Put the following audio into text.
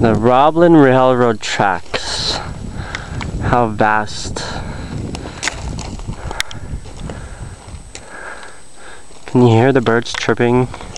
The Roblin Railroad tracks. How vast. Can you hear the birds chirping?